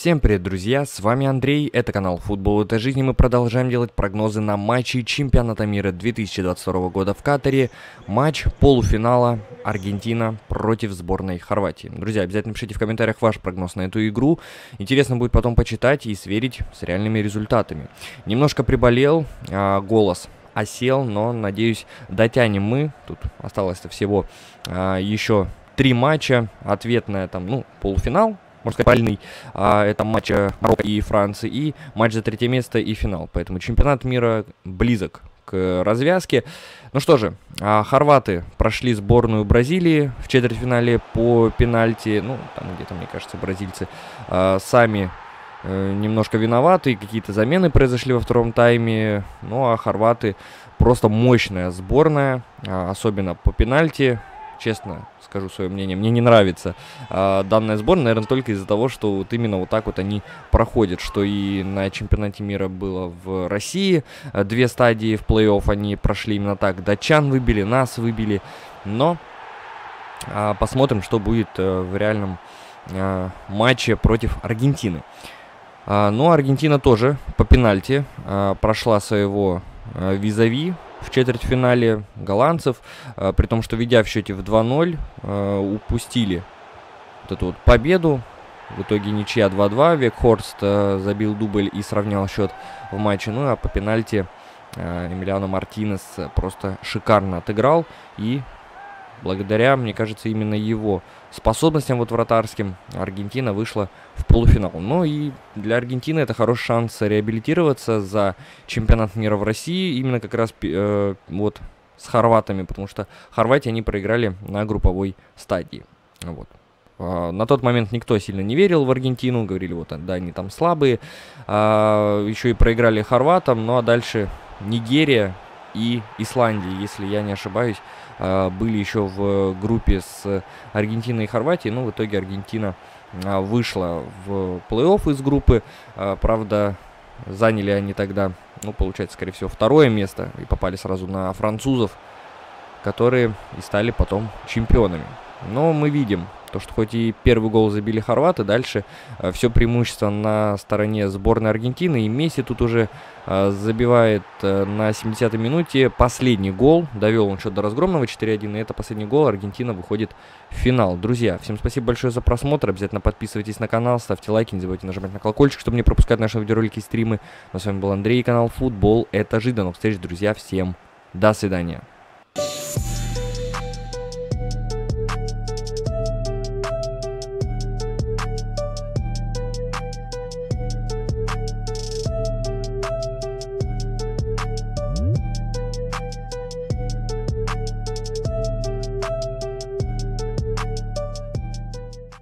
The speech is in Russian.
Всем привет, друзья, с вами Андрей, это канал Футбол это жизнь, и мы продолжаем делать прогнозы на матчи чемпионата мира 2022 года в Катаре. Матч полуфинала Аргентина против сборной Хорватии. Друзья, обязательно пишите в комментариях ваш прогноз на эту игру. Интересно будет потом почитать и сверить с реальными результатами. Немножко приболел, голос осел, но, надеюсь, дотянем мы. Тут осталось-то всего еще 3 матча, ответная там, полуфинал. Можно сказать, правильный, это матч Марокко и Франции, и матч за третье место и финал. Поэтому чемпионат мира близок к развязке. Ну что же, хорваты прошли сборную Бразилии в четвертьфинале по пенальти. Ну, там где-то, мне кажется, бразильцы сами немножко виноваты. Какие-то замены произошли во втором тайме. Ну, а хорваты просто мощная сборная, особенно по пенальти. Честно скажу свое мнение, мне не нравится данная сборная, наверное, только из-за того, что вот именно вот так вот они проходят, что и на чемпионате мира было в России. 2 стадии в плей-офф они прошли именно так. Датчан выбили, нас выбили, но посмотрим, что будет в реальном матче против Аргентины. Ну, Аргентина тоже по пенальти прошла своего визави в четвертьфинале голландцев, при том, что ведя в счете в 2-0, упустили вот эту вот победу. В итоге ничья 2-2. Векхорст забил дубль и сравнял счет в матче. Ну а по пенальти Эмилиано Мартинес просто шикарно отыграл. И благодаря, мне кажется, именно его способностям вот вратарским Аргентина вышла в полуфинал. Ну и для Аргентины это хороший шанс реабилитироваться за чемпионат мира в России. Именно как раз вот с хорватами, потому что Хорватии они проиграли на групповой стадии. Вот. На тот момент никто сильно не верил в Аргентину. Говорили, вот да, они там слабые. Еще и проиграли хорватам. Ну а дальше Нигерия и Исландия, если я не ошибаюсь, были еще в группе с Аргентиной и Хорватией. Но в итоге Аргентина вышла в плей-офф из группы. Правда, заняли они тогда, получается, скорее всего, 2-е место. И попали сразу на французов, которые и стали потом чемпионами. Но мы видим, то, что хоть и первый гол забили хорваты, дальше все преимущество на стороне сборной Аргентины. И Месси тут уже забивает на 70-й минуте последний гол. Довел он счет до разгромного 4-1. И это последний гол. Аргентина выходит в финал. Друзья, всем спасибо большое за просмотр. Обязательно подписывайтесь на канал, ставьте лайки, не забывайте нажимать на колокольчик, чтобы не пропускать наши видеоролики и стримы. Ну, с вами был Андрей, канал Футбол это жизнь. До новых встреч, друзья. Всем до свидания.